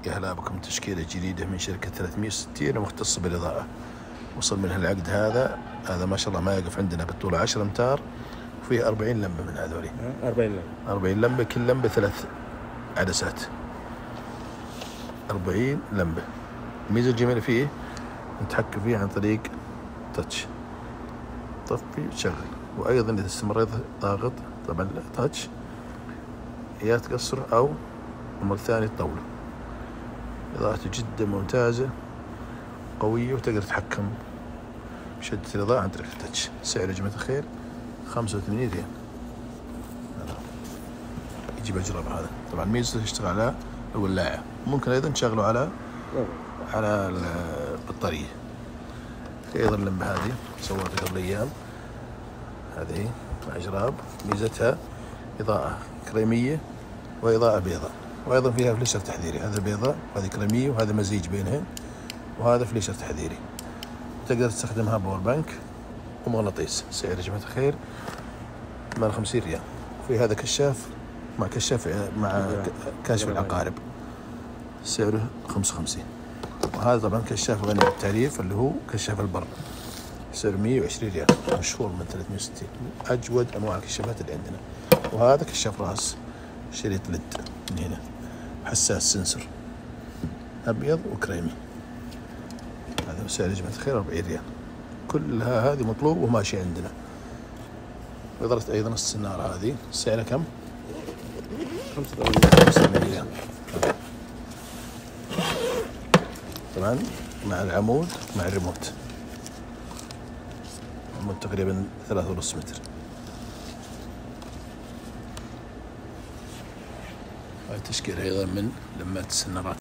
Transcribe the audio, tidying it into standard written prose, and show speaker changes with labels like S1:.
S1: يا هلا بكم. تشكيلة جديدة من شركة 360 مختصة بالإضاءة. وصل منها العقد هذا ما شاء الله ما يقف عندنا بالطول 10 أمتار، وفيه 40 لمبة من هذولي. 40 لمبة، كل لمبة 3 عدسات، 40 لمبة. الميزة الجميلة فيه نتحكم فيه عن طريق تاتش، طفي وتشغل. وأيضا إذا استمريت ضاغط طبعا تاتش يا تقصر أو أمر ثاني تطوله. إضاءته جدا ممتازة قوية، وتقدر تتحكم بشدة الإضاءة عن طريق التاتش. سعر يا جماعة الخير 85 ريال. يجيب أجرب هذا. طبعا ميزته يشتغل على الولاعة، ممكن أيضا تشغله على البطارية. في أيضا اللمبة هذه صورتها قبل أيام، هذه مع أجراب. ميزتها إضاءة كريمية وإضاءة بيضاء، وأيضا فيها فليشر تحذيري. هذا بيضاء وهذه كريمية، وهذا مزيج بينهن، وهذا فليشر تحذيري. تقدر تستخدمها باور بانك ومغناطيس. سعر يا جماعة الخير 50 ريال. في هذا كشاف مع كاشف العقارب، سعره 55. وهذا طبعا كشاف غني بالتعريف اللي هو كشاف البر، سعره 120 ريال. مشهور من 360، أجود أنواع الكشافات اللي عندنا. وهذا كشاف راس شريط ليد من هنا، حساس سنسر، أبيض وكريمي. هذا سعر يا جماعة الخير 40 ريال. كلها هذه مطلوب وماشي عندنا. وإضرة أيضا السنارة هذه سعرها كم؟ 85 ريال. طبعا مع العمود مع الريموت. العمود تقريبا 3.5 متر. هاي تشكيلة أيضا من لمات السنارات.